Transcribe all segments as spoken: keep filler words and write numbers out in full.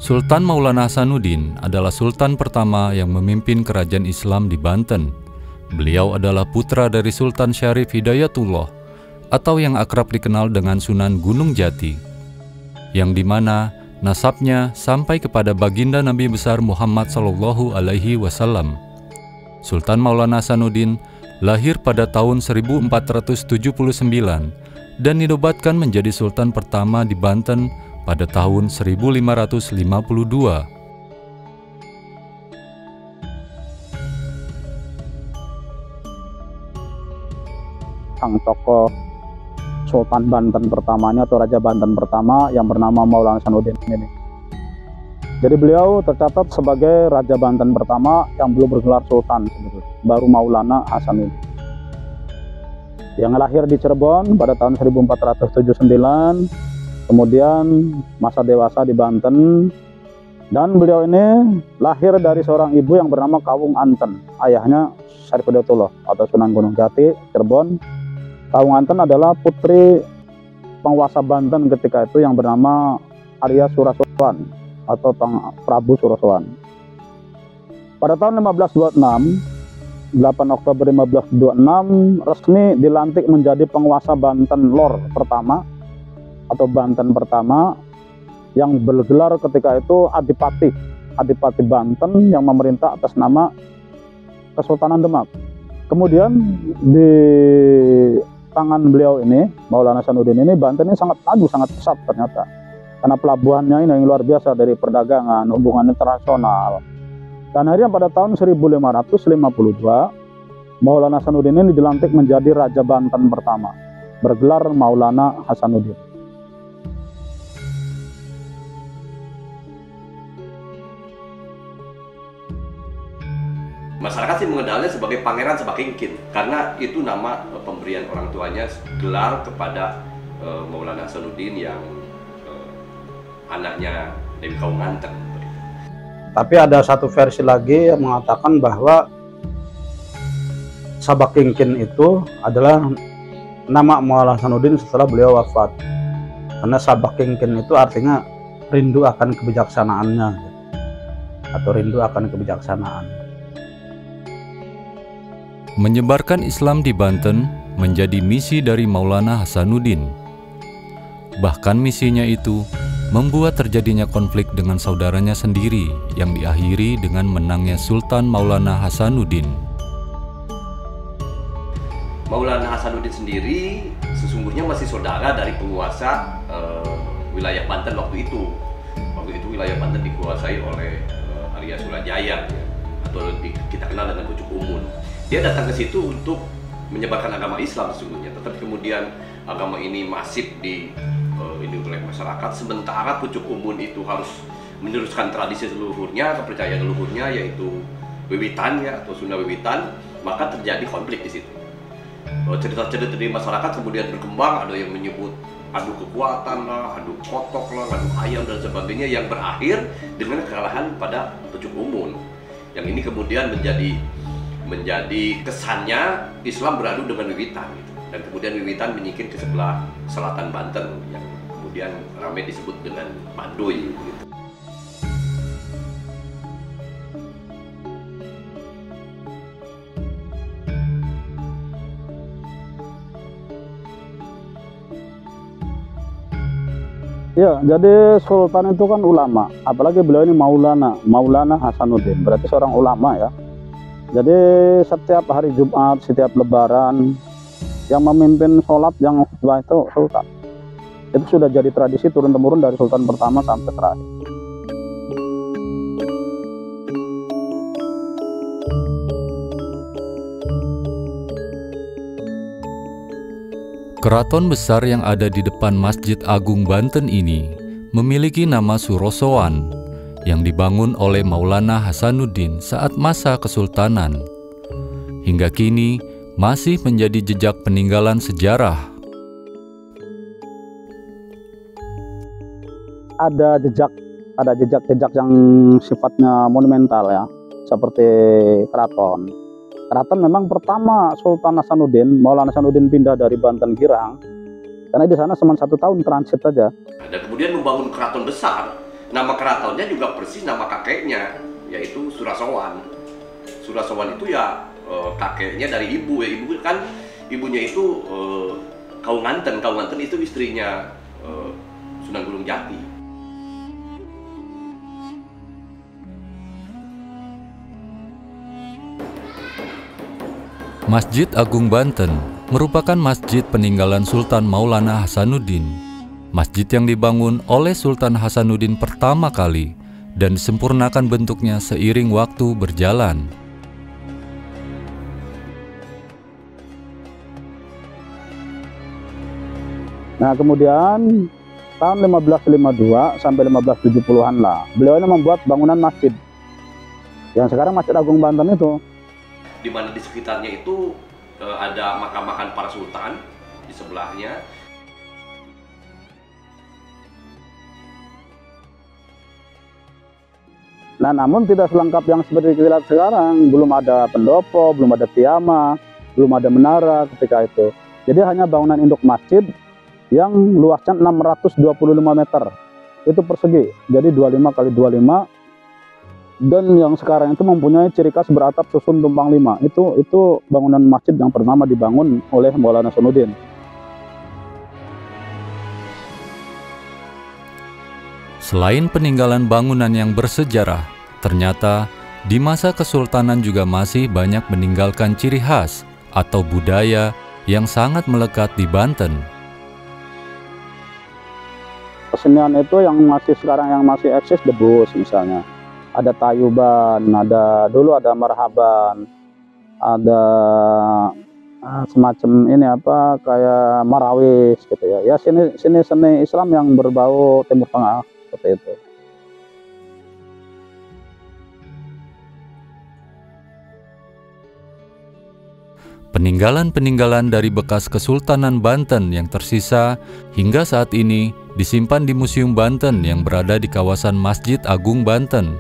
Sultan Maulana Hasanuddin adalah sultan pertama yang memimpin kerajaan Islam di Banten. Beliau adalah putra dari Sultan Syarif Hidayatullah atau yang akrab dikenal dengan Sunan Gunung Jati, yang dimana nasabnya sampai kepada baginda Nabi besar Muhammad Shallallahu Alaihi Wasallam. Sultan Maulana Hasanuddin lahir pada tahun seribu empat ratus tujuh puluh sembilan dan dinobatkan menjadi sultan pertama di Banten pada tahun seribu lima ratus lima puluh dua. Sang tokoh Sultan Banten pertamanya atau Raja Banten pertama yang bernama Maulana Hasanuddin ini. Jadi beliau tercatat sebagai Raja Banten pertama yang belum bergelar Sultan sebetulnya, baru Maulana Hasanuddin. Yang lahir di Cirebon pada tahun seribu empat ratus tujuh puluh sembilan, kemudian masa dewasa di Banten, dan beliau ini lahir dari seorang ibu yang bernama Kawung Anten, ayahnya Syarif Hidayatullah atau Sunan Gunung Jati, Cirebon. Kawung Anten adalah putri penguasa Banten ketika itu yang bernama Arya Surasowan atau Prabu Surasowan. Pada tahun lima belas dua puluh enam, delapan Oktober lima belas dua puluh enam, resmi dilantik menjadi penguasa Banten Lor pertama atau Banten pertama, yang bergelar ketika itu Adipati, Adipati Banten yang memerintah atas nama Kesultanan Demak. Kemudian di tangan beliau ini, Maulana Hasanuddin ini, Banten ini sangat maju, sangat pesat ternyata. Karena pelabuhannya ini yang luar biasa dari perdagangan, hubungan internasional. Dan akhirnya pada tahun seribu lima ratus lima puluh dua, Maulana Hasanuddin ini dilantik menjadi Raja Banten pertama, bergelar Maulana Hasanuddin. Masyarakat sih mengenalnya sebagai Pangeran Sabakingkin karena itu nama pemberian orang tuanya gelar kepada uh, Maulana Hasanuddin yang uh, anaknya Dewi Kawung Anten. Tapi ada satu versi lagi yang mengatakan bahwa Sabakingkin itu adalah nama Maulana Hasanuddin setelah beliau wafat. Karena Sabakingkin itu artinya rindu akan kebijaksanaannya atau rindu akan kebijaksanaan. Menyebarkan Islam di Banten menjadi misi dari Maulana Hasanuddin. Bahkan misinya itu membuat terjadinya konflik dengan saudaranya sendiri yang diakhiri dengan menangnya Sultan Maulana Hasanuddin. Maulana Hasanuddin sendiri sesungguhnya masih saudara dari penguasa uh, wilayah Banten waktu itu. Waktu itu wilayah Banten dikuasai oleh uh, Arya Surajaya, atau di, kita kenal dengan Pucuk Umun. Dia datang ke situ untuk menyebarkan agama Islam sesungguhnya, tetapi kemudian agama ini masif di uh, ini oleh masyarakat, sementara Pucuk Umun itu harus meneruskan tradisi leluhurnya, kepercayaan leluhurnya, yaitu Wiwitan ya, atau Sunda Wiwitan, maka terjadi konflik di situ. Cerita-cerita dari masyarakat kemudian berkembang, ada yang menyebut adu kekuatan lah, adu kotok lah, adu ayam dan sebagainya, yang berakhir dengan kekalahan pada Pucuk Umun. Yang ini kemudian menjadi menjadi kesannya Islam beradu dengan Wiwitan gitu. Dan kemudian Wiwitan menyingkir ke sebelah selatan Banten yang kemudian ramai disebut dengan Baduy gitu. Ya, jadi Sultan itu kan ulama, apalagi beliau ini Maulana, Maulana Hasanuddin, berarti seorang ulama ya. Jadi setiap hari Jumat, setiap Lebaran, yang memimpin sholat yang khutbah itu Sultan. Itu sudah jadi tradisi turun-temurun dari Sultan pertama sampai terakhir. Keraton besar yang ada di depan Masjid Agung Banten ini memiliki nama Surosowan yang dibangun oleh Maulana Hasanuddin saat masa kesultanan. Hingga kini masih menjadi jejak peninggalan sejarah. Ada jejak, ada jejak-jejak yang sifatnya monumental ya, seperti keraton. Keraton memang pertama Sultan Hasanuddin, Maulana Hasanuddin pindah dari Banten Girang, karena di sana cuma satu tahun transit saja. Dan kemudian membangun keraton besar. nama keratonnya juga persis nama kakeknya, yaitu Surasowan. Surasowan itu ya eh, kakeknya dari ibu ya, ibu kan ibunya itu eh, Kaunganten, Kaunganten itu istrinya eh, Sunan Gunung Jati. Masjid Agung Banten merupakan masjid peninggalan Sultan Maulana Hasanuddin. Masjid yang dibangun oleh Sultan Hasanuddin pertama kali dan disempurnakan bentuknya seiring waktu berjalan. Nah, kemudian tahun lima belas lima puluh dua sampai lima belas tujuh puluhan lah, beliau ini membuat bangunan masjid yang sekarang Masjid Agung Banten itu. Di mana di sekitarnya itu eh, ada makam-makam para sultan di sebelahnya. Nah, namun tidak selengkap yang seperti kita lihat sekarang. Belum ada pendopo, belum ada tiama, belum ada menara ketika itu. Jadi hanya bangunan induk masjid yang luasnya enam ratus dua puluh lima meter. Itu persegi. Jadi dua puluh lima kali dua puluh lima. Dan yang sekarang itu mempunyai ciri khas beratap susun tumpang lima. Itu itu bangunan masjid yang pertama dibangun oleh Maulana Hasanuddin. Selain peninggalan bangunan yang bersejarah, ternyata di masa Kesultanan juga masih banyak meninggalkan ciri khas atau budaya yang sangat melekat di Banten. Kesenian itu yang masih sekarang yang masih eksis debus misalnya. Ada tayuban, ada dulu ada marhaban, ada ah, semacam ini apa kayak marawis gitu ya. Ya sini sini seni Islam yang berbau Timur Tengah seperti itu. Peninggalan-peninggalan dari bekas Kesultanan Banten yang tersisa hingga saat ini disimpan di Museum Banten yang berada di kawasan Masjid Agung Banten.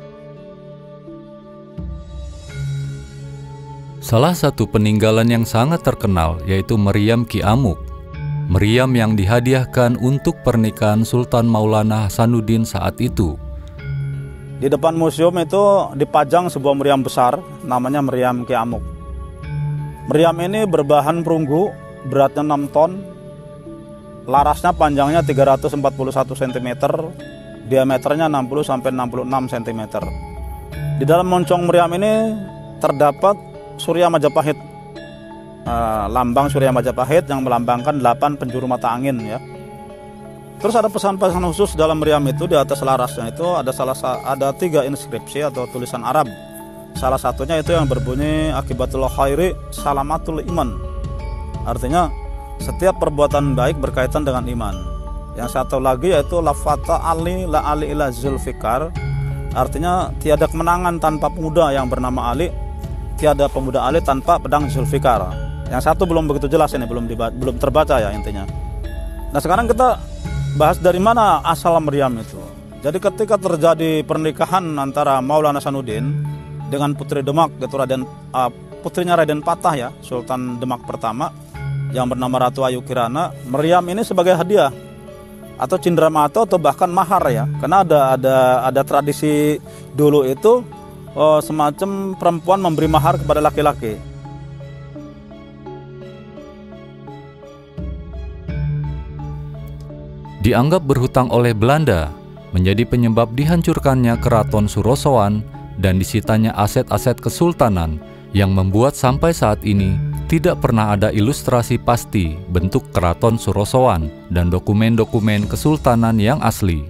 Salah satu peninggalan yang sangat terkenal yaitu meriam Ki Amuk. Meriam yang dihadiahkan untuk pernikahan Sultan Maulana Hasanuddin saat itu. Di depan museum itu dipajang sebuah meriam besar, namanya meriam Ki Amuk. Meriam ini berbahan perunggu, beratnya enam ton, larasnya panjangnya tiga ratus empat puluh satu sentimeter, diameternya enam puluh sampai enam puluh enam sentimeter. Di dalam moncong meriam ini terdapat Surya Majapahit, uh, lambang Surya Majapahit yang melambangkan delapan penjuru mata angin ya. Terus ada pesan-pesan khusus dalam meriam itu. Di atas larasnya itu ada salah ada tiga inskripsi atau tulisan Arab. Salah satunya itu yang berbunyi akibatul khairi salamatul iman. Artinya setiap perbuatan baik berkaitan dengan iman. Yang satu lagi yaitu lafata ali la ali ila zulfikar. Artinya tiada kemenangan tanpa pemuda yang bernama Ali, tiada pemuda Ali tanpa pedang Zulfikar. Yang satu belum begitu jelas ini, belum dibaca, belum terbaca ya intinya. Nah sekarang kita bahas dari mana asal meriam itu. Jadi ketika terjadi pernikahan antara Maulana Hasanuddin dengan putri Demak, yaitu Raden, uh, putrinya Raden Patah ya, Sultan Demak pertama yang bernama Ratu Ayu Kirana, meriam ini sebagai hadiah atau cindramata atau bahkan mahar ya. Karena ada ada ada tradisi dulu itu Oh, semacam perempuan memberi mahar kepada laki-laki. Dianggap berhutang oleh Belanda, menjadi penyebab dihancurkannya Keraton Surosowan dan disitanya aset-aset kesultanan yang membuat sampai saat ini tidak pernah ada ilustrasi pasti bentuk Keraton Surosowan dan dokumen-dokumen kesultanan yang asli.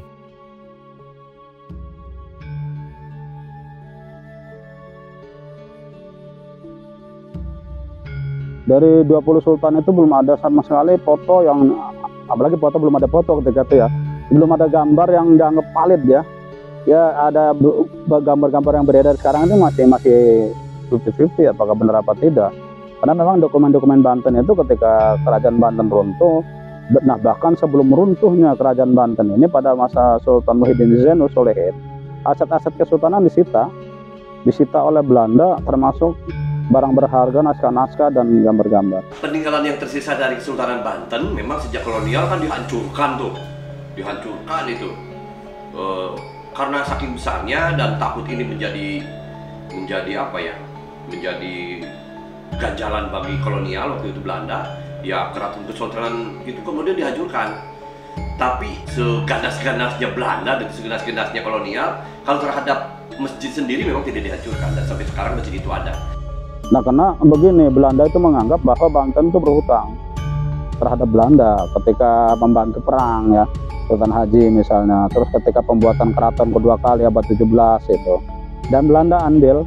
Dari dua puluh sultan itu belum ada sama sekali foto yang, apalagi foto belum ada foto ketika itu ya. Belum ada gambar yang dianggap valid ya. Ya ada gambar-gambar yang beredar sekarang itu masih masih lima puluh lima puluh apakah benar apa tidak. Karena memang dokumen-dokumen Banten itu ketika kerajaan Banten runtuh, nah bahkan sebelum runtuhnya kerajaan Banten ini pada masa Sultan Muhyiddin Zainul Solehin, aset-aset kesultanan disita, disita oleh Belanda termasuk barang berharga, naskah-naskah, dan gambar-gambar. Peninggalan yang tersisa dari Kesultanan Banten memang sejak kolonial kan dihancurkan tuh, dihancurkan itu. eh, karena saking besarnya dan takut ini menjadi menjadi apa ya, menjadi ganjalan bagi kolonial waktu itu Belanda, ya keraton kesultanan itu kemudian dihancurkan. Tapi seganas-ganasnya Belanda dan seganas-ganasnya kolonial, kalau terhadap masjid sendiri memang tidak dihancurkan, dan sampai sekarang masjid itu ada. Nah, karena begini, Belanda itu menganggap bahwa Banten itu berhutang terhadap Belanda ketika membantu perang ya, Sultan Haji misalnya, terus ketika pembuatan keraton kedua kali abad tujuh belas itu, dan Belanda andil,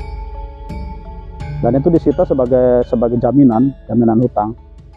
dan itu disita sebagai sebagai jaminan jaminan hutang.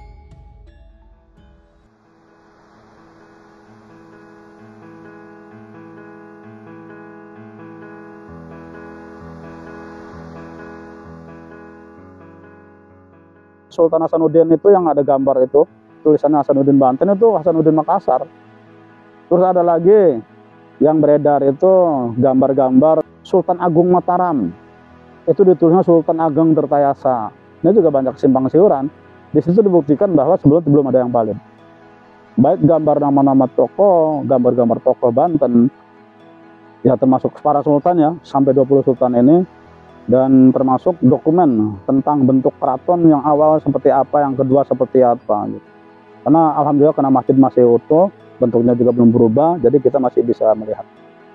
Sultan Hasanuddin itu yang ada gambar itu, tulisannya Hasanuddin Banten, itu Hasanuddin Makassar. Terus ada lagi yang beredar itu gambar-gambar Sultan Agung Mataram, itu ditulisnya Sultan Ageng Tirtayasa. Ini juga banyak simpang siuran. Di situ dibuktikan bahwa sebelumnya belum ada yang valid. Baik gambar nama-nama tokoh, gambar-gambar tokoh Banten, ya termasuk para sultan ya, sampai dua puluh sultan ini, dan termasuk dokumen tentang bentuk keraton yang awal seperti apa, yang kedua seperti apa gitu. Karena alhamdulillah karena masjid masih utuh, bentuknya juga belum berubah, jadi kita masih bisa melihat.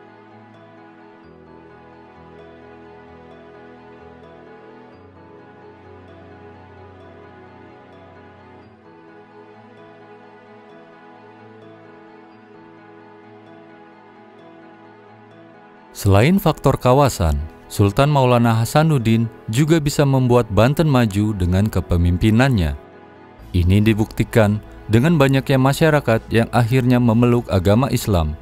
Selain faktor kawasan, Sultan Maulana Hasanuddin juga bisa membuat Banten maju dengan kepemimpinannya. Ini dibuktikan dengan banyaknya masyarakat yang akhirnya memeluk agama Islam.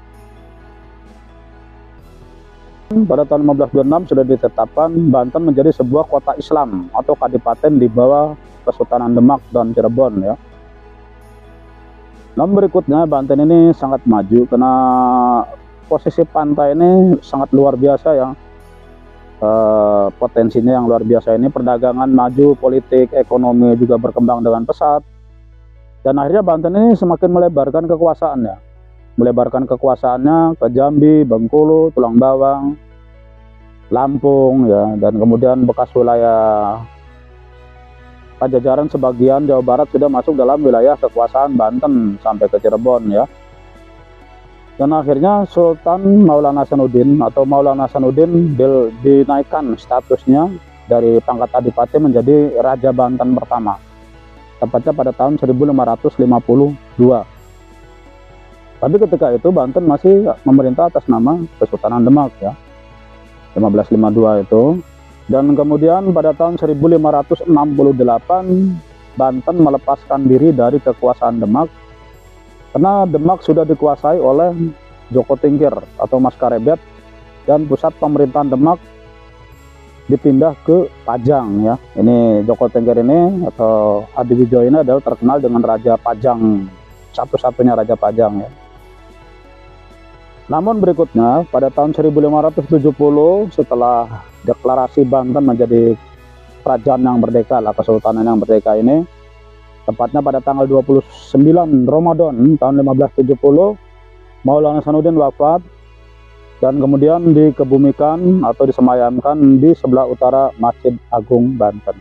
Pada tahun lima belas dua puluh enam sudah ditetapkan Banten menjadi sebuah kota Islam atau kadipaten di bawah Kesultanan Demak dan Cirebon ya. Namun berikutnya Banten ini sangat maju karena posisi pantai ini sangat luar biasa ya. Uh, potensinya yang luar biasa ini, perdagangan maju, politik, ekonomi juga berkembang dengan pesat, dan akhirnya Banten ini semakin melebarkan kekuasaannya, melebarkan kekuasaannya ke Jambi, Bengkulu, Tulang Bawang, Lampung ya, dan kemudian bekas wilayah Pajajaran sebagian Jawa Barat sudah masuk dalam wilayah kekuasaan Banten sampai ke Cirebon ya. Dan akhirnya Sultan Maulana Hasanuddin atau Maulana Hasanuddin dinaikkan statusnya dari pangkat adipati menjadi Raja Banten pertama, tepatnya pada tahun seribu lima ratus lima puluh dua. Tapi ketika itu Banten masih memerintah atas nama Kesultanan Demak ya, lima belas lima puluh dua itu. Dan kemudian pada tahun seribu lima ratus enam puluh delapan Banten melepaskan diri dari kekuasaan Demak, karena Demak sudah dikuasai oleh Joko Tingkir atau Mas Karebet, dan pusat pemerintahan Demak dipindah ke Pajang ya. Ini Joko Tingkir ini atau Hadiwijoyo ini adalah terkenal dengan Raja Pajang, satu-satunya Raja Pajang ya. Namun berikutnya pada tahun seribu lima ratus tujuh puluh setelah deklarasi Banten menjadi kerajaan yang merdeka lah, kesultanan yang merdeka ini, tepatnya pada tanggal dua puluh sembilan Ramadan tahun lima belas tujuh puluh, Maulana Hasanuddin wafat dan kemudian dikebumikan atau disemayamkan di sebelah utara Masjid Agung Banten.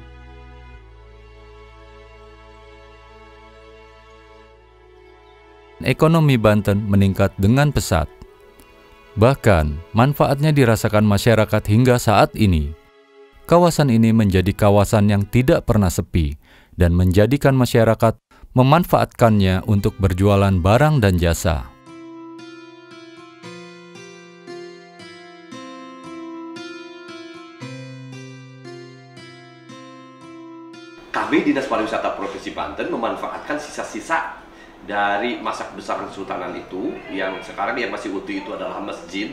Ekonomi Banten meningkat dengan pesat. Bahkan, manfaatnya dirasakan masyarakat hingga saat ini. Kawasan ini menjadi kawasan yang tidak pernah sepi dan menjadikan masyarakat memanfaatkannya untuk berjualan barang dan jasa. Kami Dinas Pariwisata Provinsi Banten memanfaatkan sisa-sisa dari masa kebesaran kesultanan itu, yang sekarang yang masih utuh itu adalah masjid.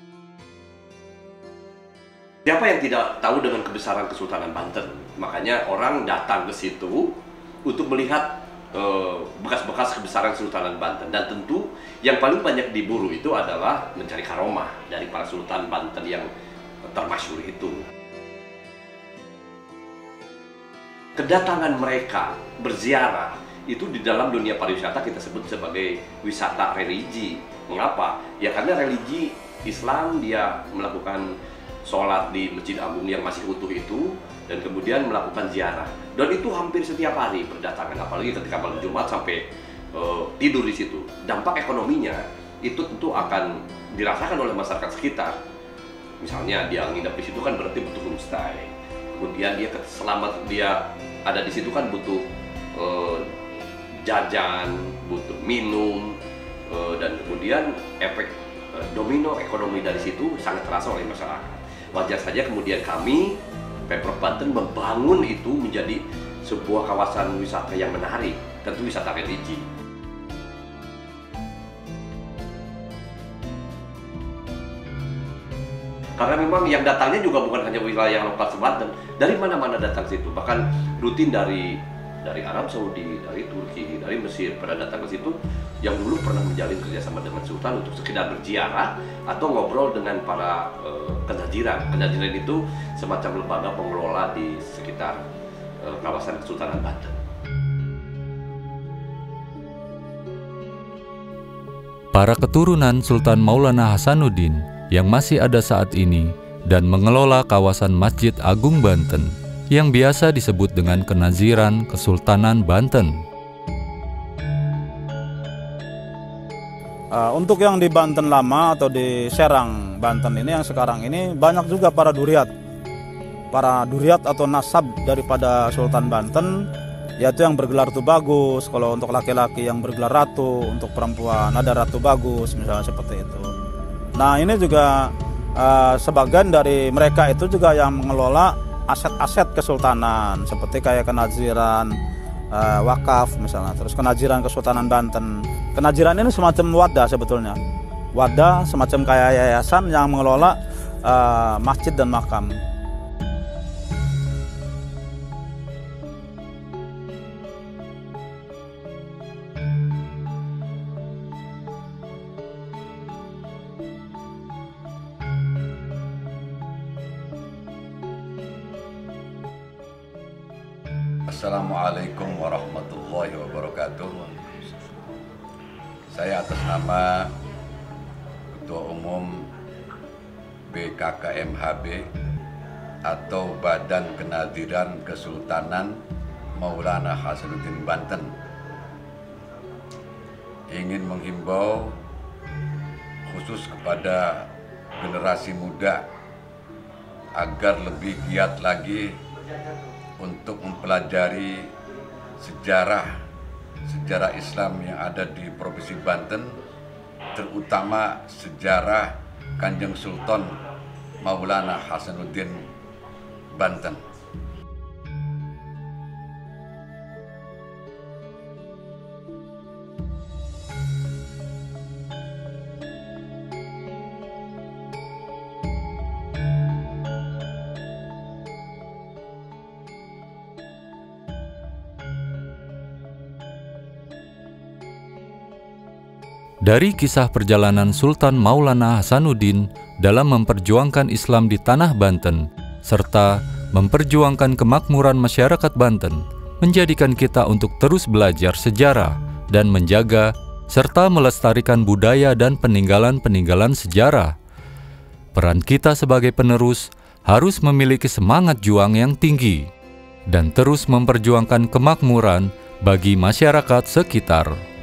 Siapa yang tidak tahu dengan kebesaran Kesultanan Banten? Makanya orang datang ke situ untuk melihat bekas-bekas kebesaran Kesultanan Banten. Dan tentu yang paling banyak diburu itu adalah mencari karomah dari para sultan Banten yang termasyhur itu. Kedatangan mereka berziarah itu di dalam dunia pariwisata kita sebut sebagai wisata religi. Mengapa? Ya karena religi Islam dia melakukan sholat di Masjid Agung yang masih utuh itu, dan kemudian melakukan ziarah. Dan itu hampir setiap hari berdatangan, apalagi ketika malam Jumat sampai uh, tidur di situ. Dampak ekonominya itu tentu akan dirasakan oleh masyarakat sekitar. Misalnya dia nginep di situ kan berarti butuh homestay. Kemudian dia selama dia ada di situ kan butuh uh, jajan, butuh minum, uh, dan kemudian efek uh, domino ekonomi dari situ sangat terasa oleh masyarakat. Wajar saja kemudian kami, Pemprov Banten, membangun itu menjadi sebuah kawasan wisata yang menarik, tentu wisata religi. Karena memang yang datangnya juga bukan hanya wilayah lokal Banten, dari mana-mana datang situ, bahkan rutin dari dari Arab Saudi, dari Turki, dari Mesir pada datang ke situ, yang dulu pernah menjalin kerjasama dengan Sultan untuk sekedar berziarah atau ngobrol dengan para uh, kenajiran. Kenajiran itu semacam lembaga pengelola di sekitar uh, kawasan Kesultanan Banten. Para keturunan Sultan Maulana Hasanuddin yang masih ada saat ini dan mengelola kawasan Masjid Agung Banten yang biasa disebut dengan Kenaziran Kesultanan Banten. Uh, untuk yang di Banten lama atau di Serang Banten ini yang sekarang ini banyak juga para duriat, para duriat atau nasab daripada Sultan Banten, yaitu yang bergelar Ratu Bagus. Kalau untuk laki-laki yang bergelar Ratu, untuk perempuan ada Ratu Bagus misalnya seperti itu. Nah ini juga uh, sebagian dari mereka itu juga yang mengelola aset-aset kesultanan seperti kayak kenaziran, uh, wakaf misalnya, terus kenaziran Kesultanan Banten. Kenaziran ini semacam wadah sebetulnya, wadah semacam kayak yayasan yang mengelola uh, masjid dan makam. Assalamualaikum warahmatullahi wabarakatuh. Saya atas nama Ketua Umum B K K M H B atau Badan Kenaziran Kesultanan Maulana Hasanuddin Banten ingin menghimbau khusus kepada generasi muda agar lebih giat lagi untuk mempelajari sejarah sejarah Islam yang ada di Provinsi Banten, terutama sejarah Kanjeng Sultan Maulana Hasanuddin Banten. Dari kisah perjalanan Sultan Maulana Hasanuddin dalam memperjuangkan Islam di tanah Banten, serta memperjuangkan kemakmuran masyarakat Banten, menjadikan kita untuk terus belajar sejarah dan menjaga serta melestarikan budaya dan peninggalan-peninggalan sejarah. Peran kita sebagai penerus harus memiliki semangat juang yang tinggi dan terus memperjuangkan kemakmuran bagi masyarakat sekitar.